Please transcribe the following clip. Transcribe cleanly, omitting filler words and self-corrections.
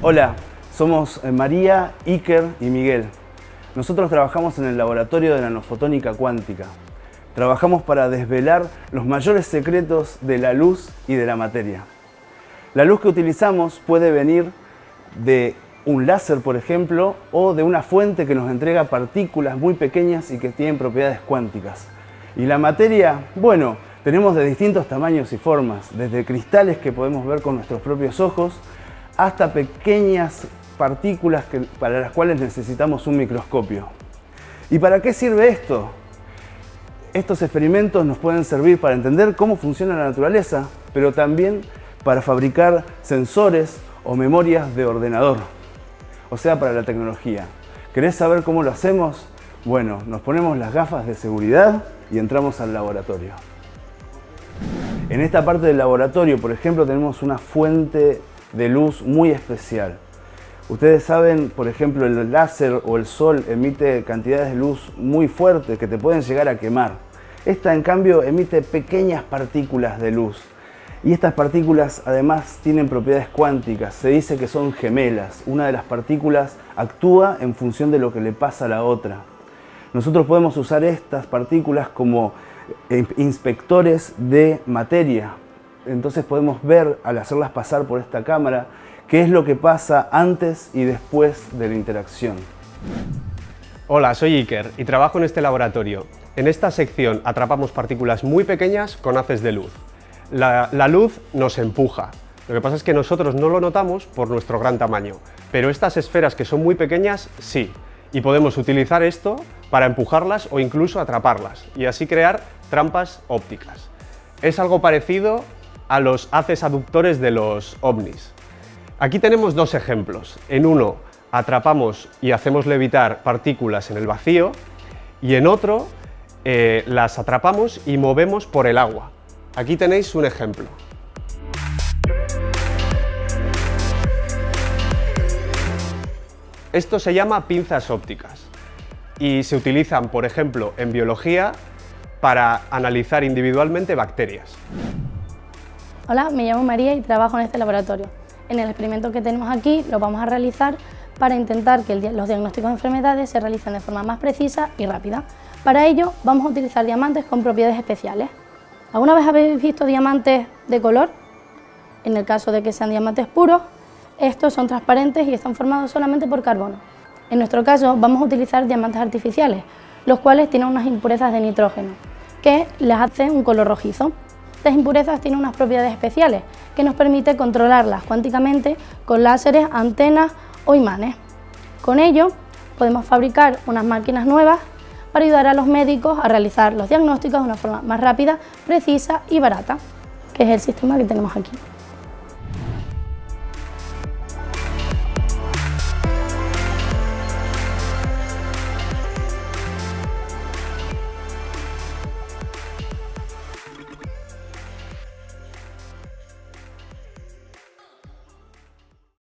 Hola, somos María, Iker y Miguel. Nosotros trabajamos en el laboratorio de nanofotónica cuántica. Trabajamos para desvelar los mayores secretos de la luz y de la materia. La luz que utilizamos puede venir de un láser, por ejemplo, o de una fuente que nos entrega partículas muy pequeñas y que tienen propiedades cuánticas. Y la materia, bueno, tenemos de distintos tamaños y formas, desde cristales que podemos ver con nuestros propios ojos, hasta pequeñas partículas para las cuales necesitamos un microscopio. ¿Y para qué sirve esto? Estos experimentos nos pueden servir para entender cómo funciona la naturaleza, pero también para fabricar sensores o memorias de ordenador, o sea, para la tecnología. ¿Querés saber cómo lo hacemos? Bueno, nos ponemos las gafas de seguridad y entramos al laboratorio. En esta parte del laboratorio, por ejemplo, tenemos una fuente de luz muy especial. Ustedes saben, por ejemplo, el láser o el sol emite cantidades de luz muy fuertes que te pueden llegar a quemar. Esta, en cambio, emite pequeñas partículas de luz. Y estas partículas además tienen propiedades cuánticas, se dice que son gemelas. Una de las partículas actúa en función de lo que le pasa a la otra. Nosotros podemos usar estas partículas como inspectores de materia. Entonces podemos ver, al hacerlas pasar por esta cámara, qué es lo que pasa antes y después de la interacción. Hola, soy Iker y trabajo en este laboratorio. En esta sección atrapamos partículas muy pequeñas con haces de luz. La luz nos empuja. Lo que pasa es que nosotros no lo notamos por nuestro gran tamaño, pero estas esferas que son muy pequeñas, sí. Y podemos utilizar esto para empujarlas o incluso atraparlas y así crear trampas ópticas. Es algo parecido a los haces aductores de los ovnis. Aquí tenemos dos ejemplos. En uno atrapamos y hacemos levitar partículas en el vacío y en otro las atrapamos y movemos por el agua. Aquí tenéis un ejemplo. Esto se llama pinzas ópticas y se utilizan, por ejemplo, en biología para analizar individualmente bacterias. Hola, me llamo María y trabajo en este laboratorio. En el experimento que tenemos aquí lo vamos a realizar para intentar que los diagnósticos de enfermedades se realicen de forma más precisa y rápida. Para ello vamos a utilizar diamantes con propiedades especiales. ¿Alguna vez habéis visto diamantes de color? En el caso de que sean diamantes puros, estos son transparentes y están formados solamente por carbono. En nuestro caso vamos a utilizar diamantes artificiales, los cuales tienen unas impurezas de nitrógeno, que les hacen un color rojizo. Estas impurezas tienen unas propiedades especiales que nos permite controlarlas cuánticamente con láseres, antenas o imanes. Con ello podemos fabricar unas máquinas nuevas para ayudar a los médicos a realizar los diagnósticos de una forma más rápida, precisa y barata, que es el sistema que tenemos aquí.